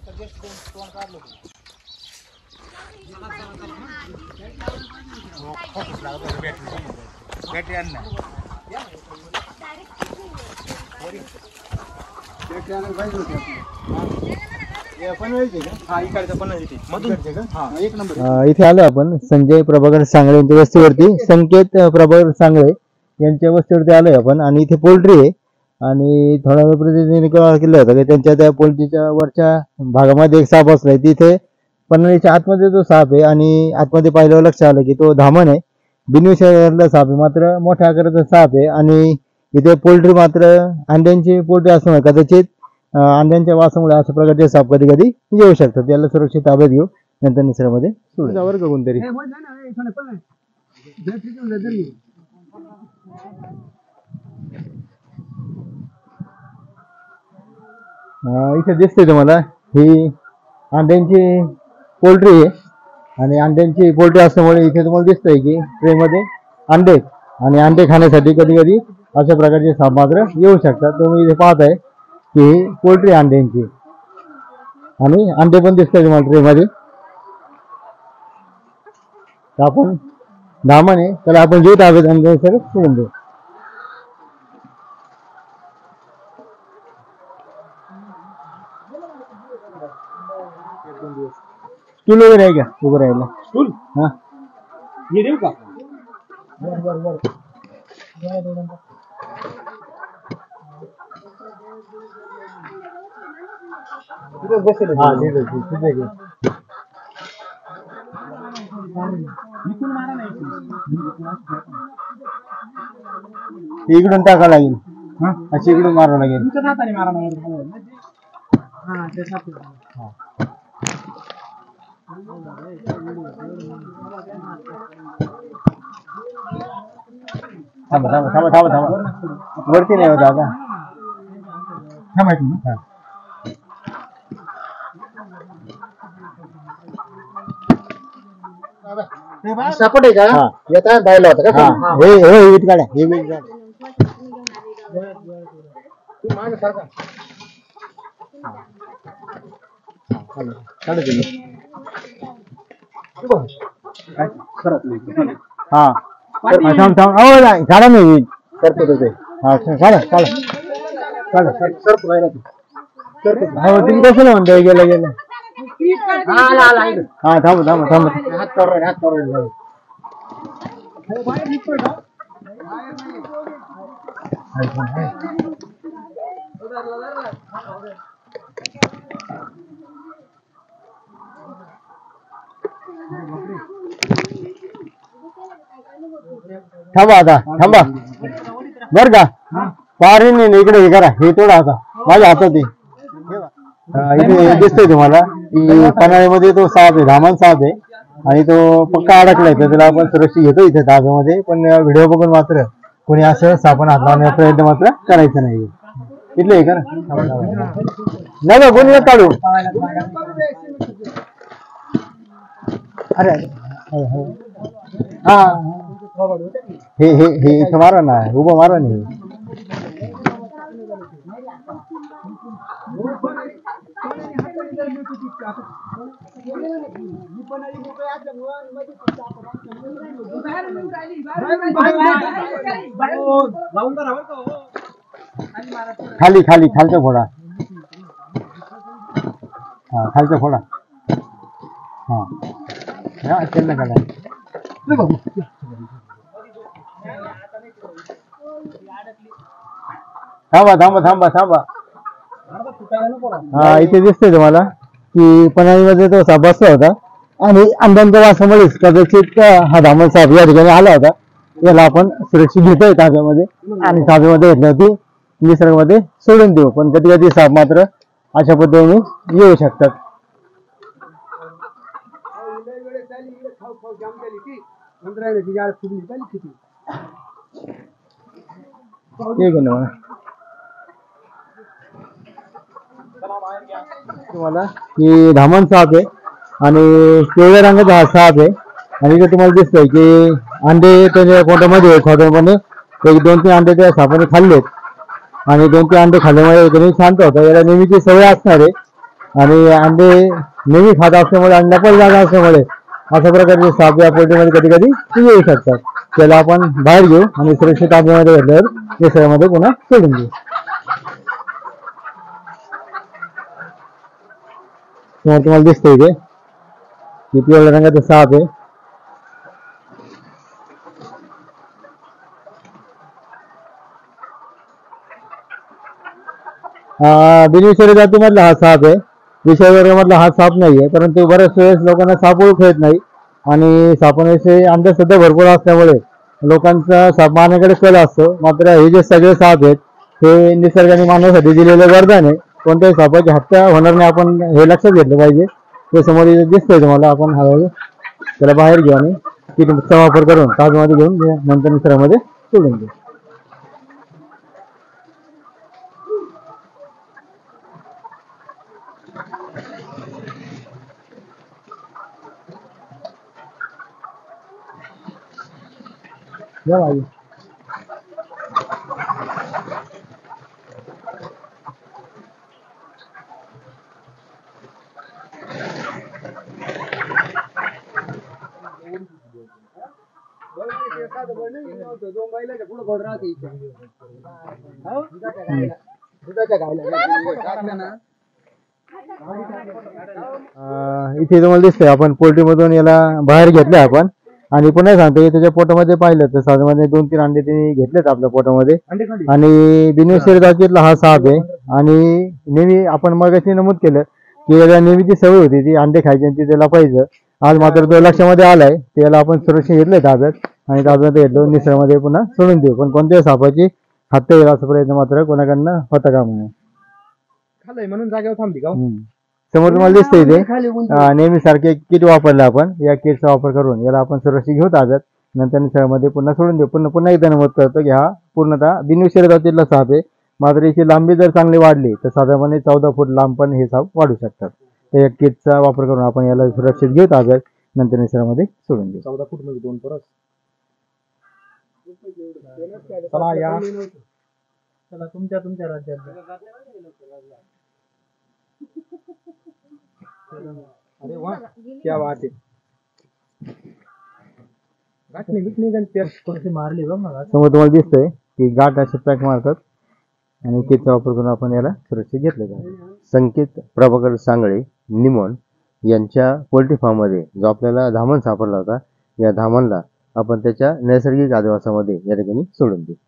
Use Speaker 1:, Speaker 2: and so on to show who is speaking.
Speaker 1: इथे आलो आपण संजय प्रभाकर सांगळे यांच्या वस्तीवरती, संकेत प्रभाकर सांगळे यांच्या वस्तीवरती आलोय आपण. आणि इथे पोल्ट्री आहे आणि थोडा वेळ प्रतिनिधी केलं होतं की त्यांच्या त्या पोल्ट्रीच्या वरच्या भागामध्ये एक साप असलाय. तिथे पन्हाळीच्या आतमध्ये जो साप आहे आणि आतमध्ये पाहिल्यावर लक्ष आलं की तो धामण आहे, बिनविषारी साप आहे, मात्र मोठ्या आकाराचा साप आहे. आणि इथे पोल्ट्री मात्र अंड्यांची पोल्ट्री असल्यामुळे कदाचित अंड्यांच्या वासामुळे अशा प्रकारचे साप कधी कधी येऊ शकतात. त्याला सुरक्षित ताब्यात घेऊ, नंतर निसर्गामध्ये सोडून वर्ग कोणतरी. इथे दिसते तुम्हाला ही अंड्यांची पोल्ट्री आहे आणि अंड्यांची पोल्ट्री असल्यामुळे इथे तुम्हाला दिसतंय की ट्रे मध्ये अंडे आणि अंडे खाण्यासाठी कधी कधी अशा प्रकारचे साप मात्र येऊ शकतात. तुम्ही इथे पाहताय की पोल्ट्री अंड्यांची आणि अंडे पण दिसतंय तुम्हाला ट्रे मध्ये. आपण धामण आहे त्याला आपण घेऊ ताब्यात आणि सर सोडून देऊ. स्टूल वगैरे आहे का उभं राहायला? स्टूल हा हे देऊ का? इकडून टाकावं लागेल, अशी इकडून मारावं लागेल. थांबा थांबा थांबा थांबा थांबा, वरती नाही होत आता. थांबायचं सपोर्ट आहे का? येता बायला होता का? हे हे वीट काढा, हे वीट काढा. मागे सारखा काढा तुम्ही. हा थांब थांब. अहो नाही काढा नाही वीट करतो ते. हा काढा काढा काढा सरप राहिला तू. हो तुम्ही कसं म्हणताय गेलं गेलं. हा थांब थांब थांब. हात काढून हात काढून थांबा आता थांबा बर का. पारी नाही इकडे हे करा, हे तोडा आता माझ्या हातात आहे. इथे दिसतोय तुम्हाला की पन्हाळ्यामध्ये तो साप आहे, धामण साप आहे आणि तो पक्का अडकलाय. तर त्याला आपण सुरक्षित घेतो इथे ताब्यामध्ये. पण व्हिडिओ बघून मात्र कोणी असं सापान हात लावण्याचा प्रयत्न मात्र करायचा नाही. इथले हे करा नाही का कोणी काढू. अरे हा हे हे हे इथं मारा ना, उभं मारा नाही. खाली खाली खालचा फोडा. हा खालचा फोडा. हा त्यांना काढा. थांबा थांबा थांबा थांबा. हा इथे दिसतंय तुम्हाला की पन्हाळीमध्ये तो साप बसला होता आणि अंड्यांच्या वासामुळेच कदाचित हा धामण साप या ठिकाणी आला होता. याला आपण सुरक्षित घेतोय ताब्यामध्ये आणि ताब्यामध्ये घेतल्यावरती निसर्गामध्ये सोडून देऊ. पण कधी कधी साप मात्र अशा पद्धतीने येऊ शकतात. तुम्हाला की धामण साप आहे आणि पिवळ्या रंगाचा हा साप आहे. आणि इथे तुम्हाला दिसतंय की अंडे त्याच्या पोटामध्ये खोट्यापणे एक 2-3 अंडे त्या सापाने खाल्लेत आणि 2-3 अंडे खाल्ल्यामुळे एकदम शांत होता. याला नेहमीची सवय असणार आहे आणि अंडे नेहमी खात असल्यामुळे अंड्यापण जागा असल्यामुळे अशा प्रकारचे साप या पोल्ट्रीमध्ये कधी कधी येऊ शकतात. त्याला आपण बाहेर घेऊ आणि सुरक्षित आतमध्ये घेतल्यावर निसर्गामध्ये पुन्हा सोडून देऊ. तुम्हाला दिसतंय इथे की पिवळ्या रंगाचा साप आहे. बिनविषारी जातीमधला हा साप आहे. विषारी वर्गामधला हा साप नाहीये, परंतु बऱ्याच वेळेस लोकांना साप ओळखू येत नाही आणि सापांविषयी अंदाज सुद्धा भरपूर असल्यामुळे लोकांचा साप मारण्याकडे कल असतो. मात्र हे जे सगळे साप आहेत हे निसर्गाने मानवासाठी दिलेलं वरदान आहे. कोणत्याही सापाची हत्या होणार नाही, आपण हे लक्षात घेतलं पाहिजे. ते समोर दिसतंय तुम्हाला, आपण हळूहळू त्याला बाहेर घेऊ आणि किटचा वापर करून ताजमध्ये घेऊन नंतर निसर्गामध्ये सोडून देऊ. या भाई इथे तुम्हाला दिसतंय आपण पोल्ट्री मधून याला बाहेर घेतलंय आपण. आणि पुन्हा सांगतो की त्याच्या पोटामध्ये पाहिलं तर साधारण 2-3 अंडे त्यांनी घेतलेत आपल्या पोटामध्ये. आणि बिनविषारी जातीतला हा साप आहे. आणि नेहमी आपण मगाशी नमूद केलं की याला नेहमीची सवय होती ती अंडे खायची आणि ती त्याला पाहिजे. आज मात्र तो लक्षामध्ये आलाय. त्याला आपण सुरक्षित घेतलंय ताब्यात आणि ताब्यात घेतलो निसर्गामध्ये पुन्हा सोडून देऊ. पण कोणत्याही सापाची हत्या होईल असा प्रयत्न मात्र कोणाकडनं होता कामा नये.
Speaker 2: म्हणून जागेवर थांबली का?
Speaker 1: समोर तुम्हाला दिसतंय इथे नेहमी सारखे किट वापरलं आपण. या किटचा वापर करून याला आपण सुरक्षित घेऊ ताब्यात, नंतर निसर्गामध्ये पुन्हा सोडून देऊ. पुन्हा एकदा नमूद करतो की हा पूर्णतः बिनविषारी जातीतला साप आहे. मात्र याची लांबी जर चांगली वाढली तर साधारणपणे 14 फूट लांब पण हे साप वाढू शकतात. तर या किटचा वापर करून आपण याला सुरक्षित घेऊ ताब्यात, नंतर निसर्गामध्ये सोडून देऊ.
Speaker 2: 14 फूट म्हणजे 2 परस. चला या, चला तुमच्या राज्यात. अरे वाह, क्या बात है. गाठणी बिटणी गण पेस्ट कोणती मारली बघ मला.
Speaker 1: समोर तुम्हाला दिसतंय की गाठ असे पॅक मारतात आणि किटचा वापर करून आपण याला सुरक्षित घेतलं जाईल. संकेत प्रभाकर सांगळे निमोन यांच्या पोल्ट्री फार्ममध्ये जो आपल्याला धामण सापडला होता, या धामणला आपण त्याच्या नैसर्गिक अधिवासामध्ये या ठिकाणी सोडून देऊ.